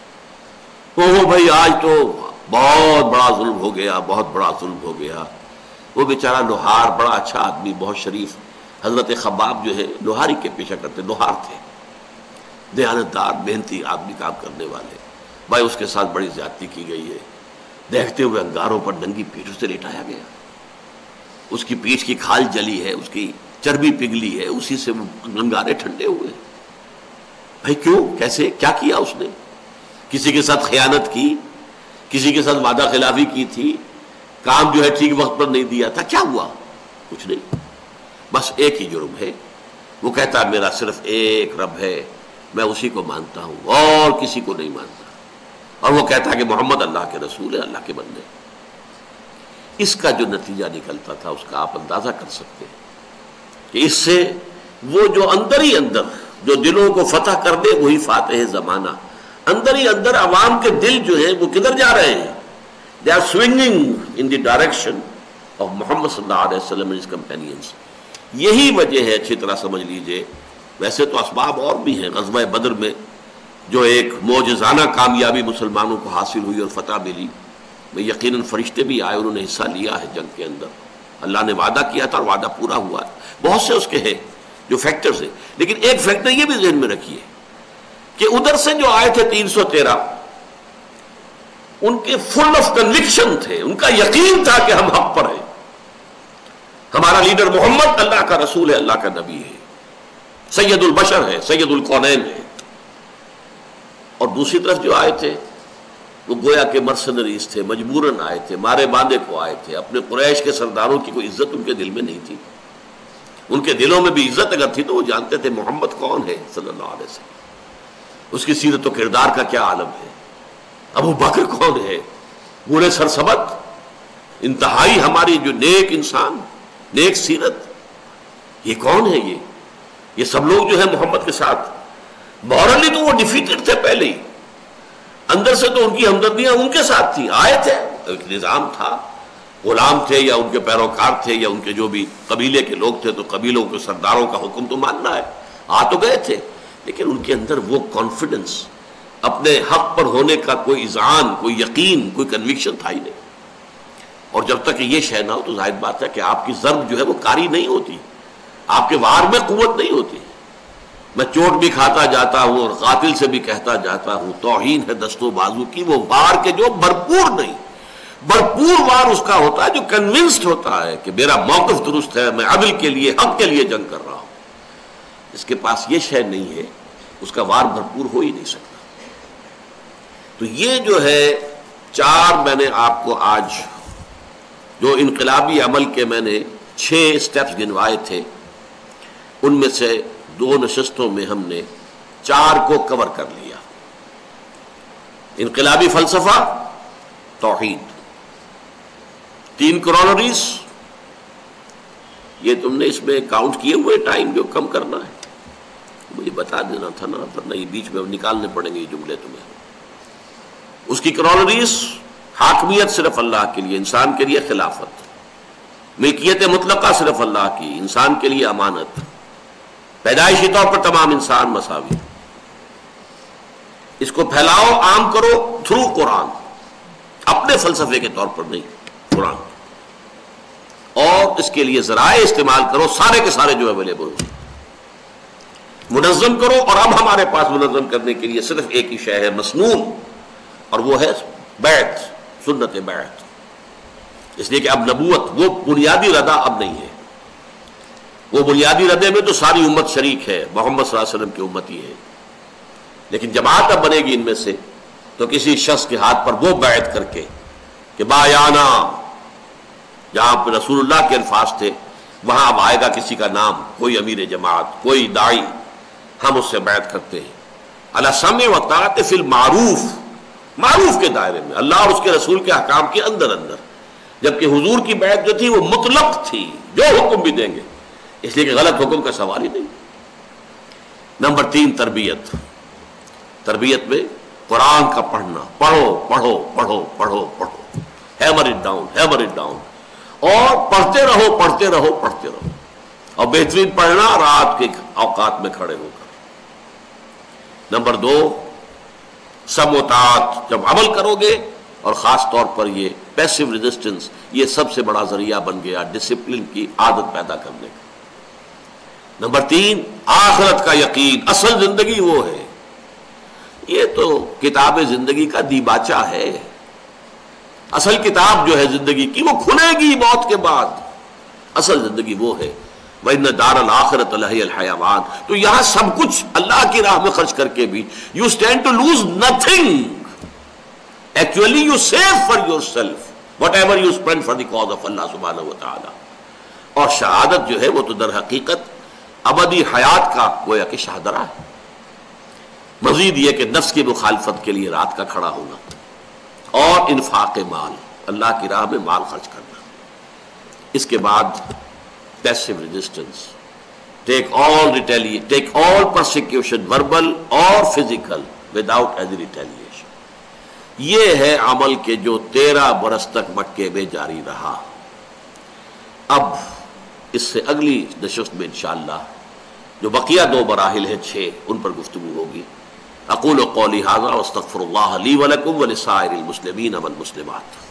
[SPEAKER 1] وہ بھائی آج تو بہت بڑا ظلم ہو گیا، بہت بڑا ظلم ہو گیا۔ وہ بیچارہ لوہار، بڑا اچھا آدمی، بہت شریف، حضرت خباب جو ہے لوہاری کے پیشہ کرتے، لوہار تھے، دیانتدار محنتی آدمی، کام کرنے والے، بھائی اس کے ساتھ بڑی زیادتی کی گئی ہے، دیکھتے ہوئے انگاروں پر ننگی پیٹھ سے لٹایا گیا، اس کی پیٹھ کی کھال جلی ہے، اس کی چربی پگھلی ہے، اسی سے انگارے ٹھنڈے ہوئے۔ بھائی کیوں، کیسے، کیا کیا اس نے؟ کسی کے ساتھ خیانت کی، کسی کے ساتھ وعدہ خلافی کی تھی، کام جو ہے ٹھیک وقت پر نہیں دیا تھا، کیا ہوا؟ کچھ نہیں، بس ایک ہی جرم ہے، وہ کہتا ہے میرا صرف ایک رب ہے، میں اسی کو مانتا ہوں اور کسی کو نہیں مانتا، اور وہ کہتا ہے کہ محمد اللہ کے رسول ہے، اللہ کے بندے۔ اس کا جو نتیجہ نکلتا تھا اس کا آپ اندازہ کر سکتے ہیں کہ اس سے وہ جو اندر ہی اندر جو دلوں کو فتح کر دے وہی فاتح زمانہ، اندر ہی اندر عوام کے دل جو ہیں وہ کدھر جا رہے ہیں؟ they are swinging in the direction of محمد صلی اللہ علیہ وسلم and his companions۔ یہی وجہ ہے، اچھی طرح سمجھ لیجئے، ویسے تو اسباب اور بھی ہیں، غزوہ بدر میں جو ایک معجزانہ کامیابی مسلمانوں کو حاصل ہوئی اور فتح ملی، میں یقیناً فرشتے بھی آئے، انہوں نے حصہ لیا ہے جنگ کے اندر، اللہ نے وعدہ کیا تھا اور وعدہ پورا ہوا ہے، بہت سے اس کے ہیں جو فیکٹرز ہیں، لیکن ایک فیکٹر یہ بھی ذہن میں رکھیے کہ ادھر سے جو آئے تھے تین سو تیرہ، ان کے فل آف کنوکشن تھے، ان کا یقین تھا کہ ہم حق پر ہیں، ہمارا لیڈر محمد اللہ کا رسول ہے، اللہ کا نبی ہے، سید البشر ہے، سید الکونین ہے۔ اور دوسری طرف جو آئے تھے وہ گویا کہ مرسنریز تھے، مجبوراً آئے تھے، مارے باندھے کو آئے تھے، اپنے قریش کے سرداروں کی کوئی عزت ان کے دل میں نہیں تھی. ان کے دلوں میں بھی عزت اگر تھی تو وہ جانتے تھے محمد کون ہے صلی اللہ علیہ وسلم، اس کی سیرت و کردار کا کیا عالم ہے. ابو بکر کون ہے، بوڑھے سرسبت، انتہائی ہماری جو نیک انسان، نیک سیرت، یہ کون ہے؟ یہ یہ سب لوگ جو ہے محمد کے ساتھ مورلی تو وہ ڈیفیٹڈ تھے پہلے ہی، اندر سے تو ان کی ہمدردیاں ان کے ساتھ تھیں. آئے تھے، ایک نظام تھا، غلام تھے یا ان کے پیروکار تھے یا ان کے جو بھی قبیلے کے لوگ تھے تو قبیلوں کے سرداروں کا حکم تو ماننا ہے. آ تو گئے تھے لیکن ان کے اندر وہ کانفیڈنس، اپنے حق پر ہونے کا کوئی اذعان، کوئی یقین، کوئی کنوکشن تھا ہی نہیں. اور جب تک یہ شے نہ ہو تو ظاہر بات ہے کہ آپ کی ضرب جو ہے وہ کاری نہیں ہوتی، آپ کے وار میں قوت نہیں ہوتی. میں چوٹ بھی کھاتا جاتا ہوں اور قاتل سے بھی کہتا جاتا ہوں توہین ہے دست و بازو کی، وہ وار کے جو بھرپور نہیں، بھرپور وار اس کا ہوتا ہے جو کنونسڈ ہوتا ہے کہ میرا موقف درست ہے، میں عدل کے لیے، حق کے لیے جنگ کر رہا ہوں. اس کے پاس یہ شے نہیں ہے، اس کا وار بھرپور ہو ہی نہیں سکتا. تو یہ جو ہے چار میں نے آپ کو آج جو انقلابی عمل کے میں نے چھ سٹیپس گنوائے تھے، ان میں سے دو نشستوں میں ہم نے چار کو کور کر لیا. انقلابی فلسفہ، توحید، تین کرونریز، یہ تم نے اس میں کاؤنٹ کیے ہوئے ٹائم جو کم کرنا ہے مجھے بتا دینا تھا نا، پر نہیں بیچ میں نکالنے پڑیں گے یہ جملے تمہیں. اس کی کرونریز، حاکمیت صرف اللہ کے لیے، انسان کے لیے خلافت، ملکیت مطلقہ صرف اللہ کی، انسان کے لیے امانت، پیدائشی طور پر تمام انسان مساوی. اس کو پھیلاؤ، عام کرو تھرو قرآن، اپنے فلسفے کے طور پر نہیں، قرآن. اور اس کے لیے ذرائع استعمال کرو سارے کے سارے جو اویلیبل ہو، منظم کرو. اور اب ہمارے پاس منظم کرنے کے لیے صرف ایک ہی شے ہے مسنون، اور وہ ہے بیعت، سنت بیعت. اس لیے کہ اب نبوت وہ بنیادی ردا اب نہیں ہے. وہ بنیادی ردے میں تو ساری امت شریک ہے، محمد صلی اللہ علیہ وسلم کی امت ہی ہے. لیکن جماعت اب بنے گی ان میں سے تو کسی شخص کے ہاتھ پر وہ بیعت کر کے کہ بایانا، جہاں پہ رسول اللہ کے الفاظ تھے وہاں اب آئے گا کسی کا نام، کوئی امیر جماعت، کوئی داعی، ہم اس سے بیعت کرتے ہیں. علی سمع و طاعت فی المعروف، معروف کے دائرے میں، اللہ اور اس کے رسول کے احکام کے اندر اندر. جبکہ حضور کی بیعت جو تھی وہ مطلق تھی، جو حکم بھی دیں گے، اس لیے کہ غلط حکم کا سوال ہی نہیں. نمبر تین، تربیت. تربیت میں قرآن کا پڑھنا، پڑھو پڑھو پڑھو پڑھو پڑھو، hammer it down, hammer it down, اور پڑھتے رہو پڑھتے رہو پڑھتے رہو. اور بہترین پڑھنا رات کے اوقات میں کھڑے ہو کر. نمبر دو، سموتات، جب عمل کرو گے، اور خاص طور پر یہ پیسو ریزسٹنس، یہ سب سے بڑا ذریعہ بن گیا ڈسپلن کی عادت پیدا کرنے کا. نمبر تین، آخرت کا یقین. اصل زندگی وہ ہے، یہ تو کتاب زندگی کا دیباچہ ہے. اصل کتاب جو ہے زندگی کی وہ کھلے گی موت کے بعد. اصل زندگی وہ ہے وَإِنَّ دَارَ الْآخِرَةَ لَهِيَ الْحَيَوَانُ. تو یہاں سب کچھ اللہ کی راہ میں خرچ کر کے بھی you stand to lose nothing. Actually you save for yourself whatever you spend for the cause of Allah subhanahu wa ta'ala. اور شہادت جو ہے وہ تو در حقیقت ابدی حیات کا گویا کہ شاہدرہ ہے. مزید یہ کہ نفس کی مخالفت کے لیے رات کا کھڑا ہونا، اور انفاق مال، اللہ کی راہ میں مال خرچ کرنا. اس کے بعد پیسو ریزسٹنس، ٹیک آل ریٹیلی ٹیک آل پرسیکیوشن وربل اور فزیکل وداؤٹ اینی ریٹیلیشن. یہ ہے عمل کے جو تیرہ برس تک مکے میں جاری رہا. اب اس سے اگلی نشست میں انشاءاللہ جو بقیہ دو مراحل ہیں چھ، ان پر گفتگو ہوگی. اقول قولی ھذا واستغفر اللہ لی ولکم ولسائر المسلمین والمسلمات.